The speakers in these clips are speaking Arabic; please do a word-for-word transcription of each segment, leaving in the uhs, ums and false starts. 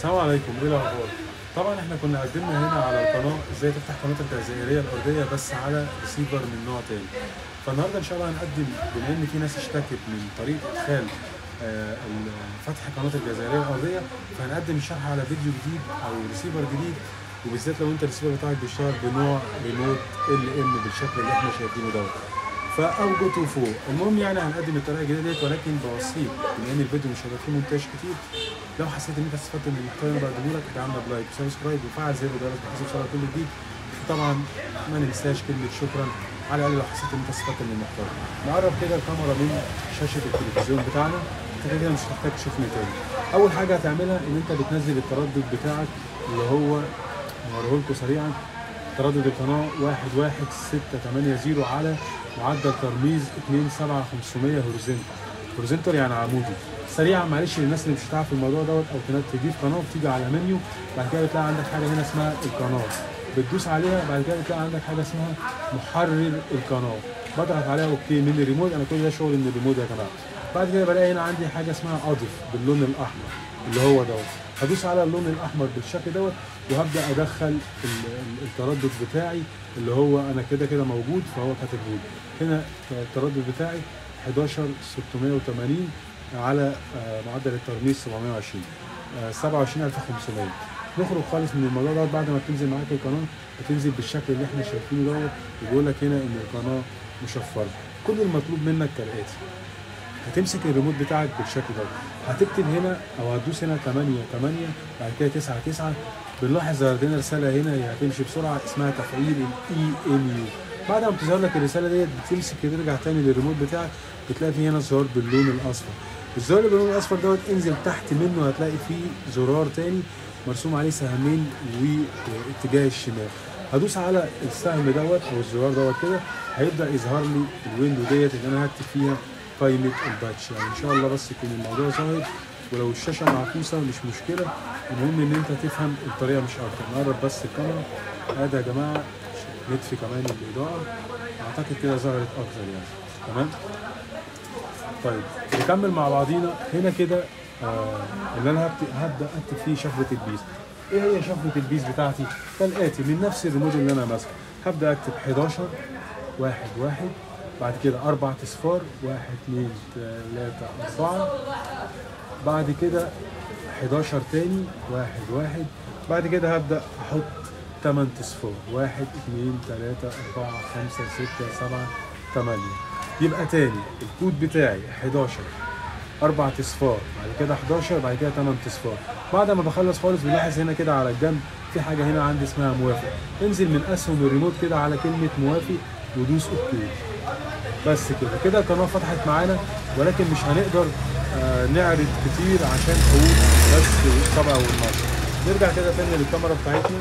السلام عليكم، ايه الاخبار؟ طبعا احنا كنا قدمنا هنا على القناه ازاي تفتح قناه الجزائريه الارضيه بس على ريسيفر من نوع تاني. فالنهارده ان شاء الله هنقدم، بما ان في ناس اشتكت من طريقه ادخال آه فتح قناه الجزائريه الارضيه، فهنقدم الشرح على فيديو جديد او ريسيفر جديد، وبالذات لو انت الريسيفر بتاعك بيشتغل بنوع ريموت ال ام بالشكل اللي احنا شايفينه دوت. فاوجدوا فوق. المهم يعني هنقدم الطريقه الجديده ديت، ولكن بوصيك بما ان الفيديو مش هيبقى فيه مونتاج كتير، لو حسيت ان انت استفدت من المحتوى اللي انا بقدمه لك ادعمنا بلايك وسبسكرايب وفعل زر الجرس بحيث يوصلك كل جديد. طبعا ما ننساش كلمه شكرا على الاقل لو حسيت ان انت استفدت من المحتوى. نقرب كده الكاميرا من شاشه التلفزيون بتاعنا، انت كده مش هتحتاج تشوفني تاني. اول حاجه هتعملها ان انت بتنزل التردد بتاعك اللي هو هوريه لكم سريعا. تردد القناه واحد واحد ستة تمانية صفر على معدل ترميز اتنين سبعة خمسمية هوريزونتال. هوريزونتال يعني عمودي. سريعا معلش للناس اللي مش هتعرف الموضوع دوت، او تضيف قناه بتيجي على منيو، بعد كده بتلاقي عندك حاجه هنا اسمها القناه، بتدوس عليها، بعد كده بتلاقي عندك حاجه اسمها محرر القناه، بضغط عليها اوكي من الريموت. انا كل ده شغل من الريموت يا جماعه. بعد كده بلاقي هنا عندي حاجه اسمها اضف باللون الاحمر اللي هو دوت، هدوس على اللون الاحمر بالشكل دوت وهبدا ادخل التردد بتاعي اللي هو انا كده كده موجود، فهو كاتبه لي هنا التردد بتاعي حداشر ستمية وتمانين على معدل الترميز سبعمية وعشرين سبعة وعشرين ألف وخمسمية. نخرج خالص من الموضوع دوت. بعد ما بتنزل معاك القناه بتنزل بالشكل اللي احنا شايفينه دوت، وبيقول لك هنا ان القناه مشفره. كل المطلوب منك كالاتي: هتمسك الريموت بتاعك بالشكل ده، هتكتب هنا او هتدوس هنا تمانية تمانية، بعد كده تسعة تسعة. بنلاحظ ظهرت لنا رساله هنا هي هتمشي بسرعه اسمها تفعيل الاي ام يو. بعد ما بتظهر لك الرساله ديت بتمسك ترجع تاني للريموت بتاعك، بتلاقي فيه هنا زرار باللون الاصفر. الزرار اللي باللون الاصفر دوت انزل تحت منه هتلاقي فيه زرار تاني مرسوم عليه سهمين واتجاه الشمال. هدوس على السهم دوت او الزرار دوت كده، هيبدا يظهر لي الويندو ديت اللي انا هكتب فيها قائمه الباتش. يعني ان شاء الله بس يكون الموضوع ظاهر، ولو الشاشه معكوسه مش مشكله، المهم ان انت تفهم الطريقه مش اكتر. نقرب بس الكاميرا ادي يا جماعه، نطفي كمان الاضاءه، اعتقد كده ظهرت اكتر يعني. تمام. طيب نكمل مع بعضينا هنا كده. آه اللي انا هبدا اكتب فيه شفره البيز. ايه هي شفره البيز بتاعتي؟ كالاتي: من نفس الريموت اللي انا ماسكه هبدا اكتب حداشر واحد واحد، بعد كده اربع اصفار واحد اتنين تلاتة اربعة، بعد كده حداشر تاني واحد واحد، بعد كده هبدا احط تمن اصفار واحد اتنين تلاتة اربعة خمسة ستة سبعة تمانية. يبقى تاني الكود بتاعي حداشر اربع اصفار، بعد كده حداشر، بعد كده تمن اصفار. بعد ما بخلص خالص بنلاحظ هنا كده على الجنب في حاجه هنا عندي اسمها موافق. انزل من اسهم الريموت كده على كلمه موافق ودوس اوكي. بس كده كده القناه فتحت معانا، ولكن مش هنقدر آه نعرض كتير عشان حقوق بس الطبع والنشر. نرجع كده تاني للكاميرا بتاعتنا.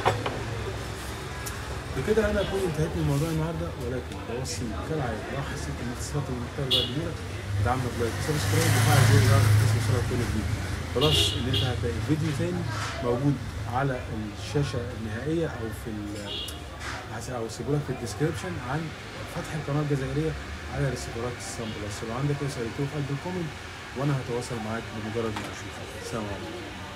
بكده انا اكون انتهيت من موضوع النهارده، ولكن بوصي كالعاده لو حسيت ان استفدت من المحتوى اللي بقدمه لك ادعمنا بلايك وسبسكرايب وفعل زر الجرس بحيث يوصلك كل جديد. بلس ان انت هتلاقي فيديو تاني موجود على الشاشه النهائيه او في او سيبولك في الديسكربشن عن فتح القناه الجزائريه على ريسيفرات السان بلس. لو عندك اي سؤال اكتبه في قلب الكومنت وانا هتواصل معاك بمجرد ما اشوفك. سلام عليكم.